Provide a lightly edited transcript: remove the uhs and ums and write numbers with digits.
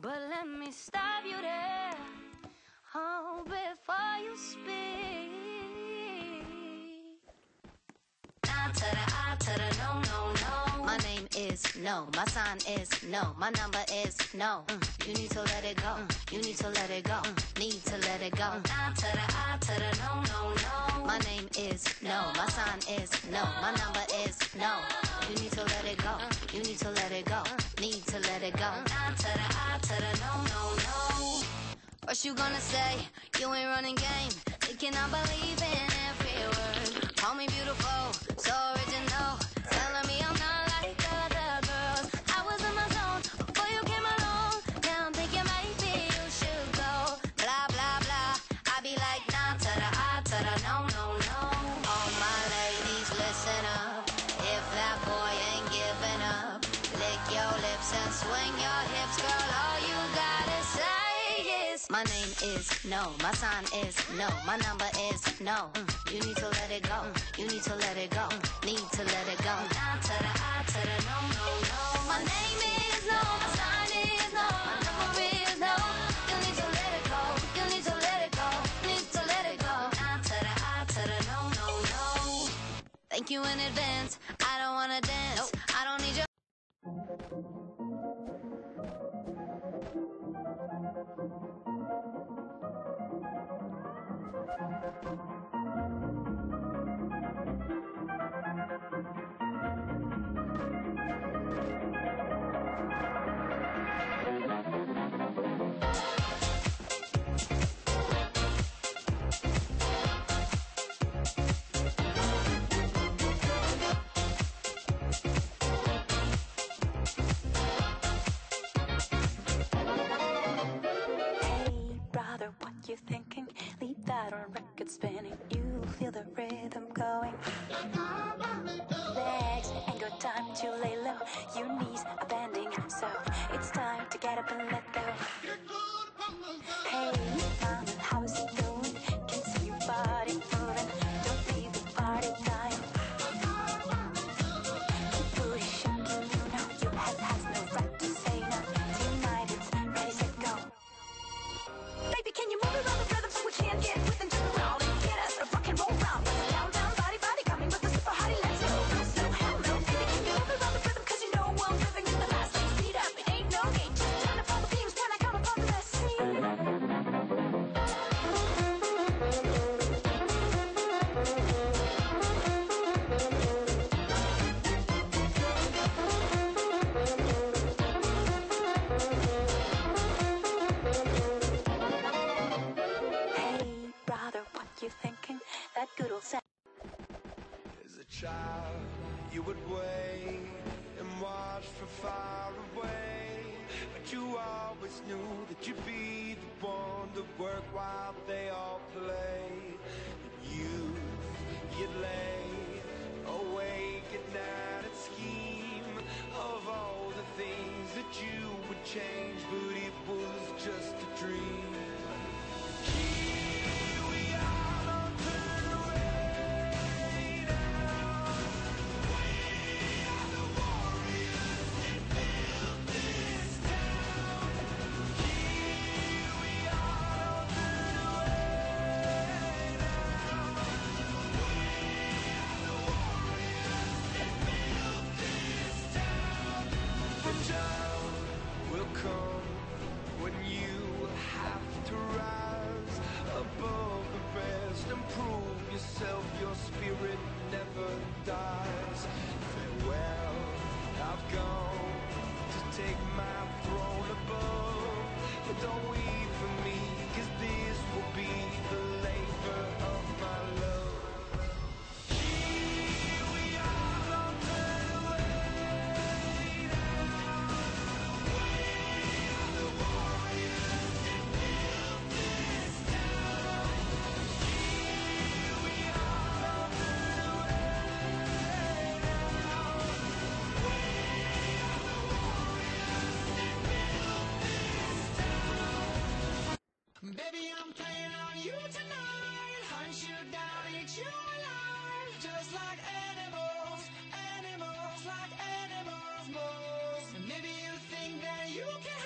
But let me stop you there, oh, before you speak. I to the I to the no, no, no. My name is no, my sign is no, my number is no. You need to let it go, you need to let it go, need to let it go. I to the no, no, no. My name is no, my sign is no, my number is no. You need to let it go, you need to let it go, need to let it go. I to the no, no, no. First you gonna say you ain't running game, they cannot believe in every word. Call me beautiful, so original, telling me I'm not like other girls. I was in my zone before you came along, now I'm thinking maybe you should go. Blah, blah, blah, I be like nah to the I to the no, no, no. All my ladies listen up, if that boy ain't giving up, lick your lips and swing your hips, girl, all you gotta say is my name is no, my sign is no, my number is no. You need to let it go, you need to let it go, need to let it go. Now to the I to the no, no, no. My name is no, my sign is no, my number is no. You need to let it go, you need to let it go, need to let it go. Now to the I to the no, no, no. Thank you in advance, I don't wanna dance, I don't need your what you thinking? Leave that on record spinning. You feel the rhythm going. Legs ain't got time to lay low. Your knees are bending, so it's time to get up and let go. Hey, mama, how's it going? Can see your body moving. Don't leave the party time. Keep booty shaking, you know your head has no right to say no. Tonight it's ready, set, go. Baby, can you move around the rhythm so we can get with and turn around and get us a rock and roll round? Let's down, down, body, body, coming with the super hottie. Let's go, no, so hell no. Baby, can you move around the rhythm? Cause you know I'm living in the fast lane. Speed up, it ain't no need. Just turn up all the beams when I come up on the scene. You thinking that good old sound? As a child, you would wait and watch from far away, but you always knew that you'd be the one to work while they all play. In youth, you'd lay awake at night and scheme of all the things that you would change, but it was just a dream. When you have to rise above the rest and prove yourself, your spirit never dies. Farewell, I've gone to take my throne above, but don't weep for me, cause this will be the labor of my love. Baby, I'm playing on you tonight. Hunt you down, eat you alive. Just like animals, animals, like animals most. Maybe you think that you can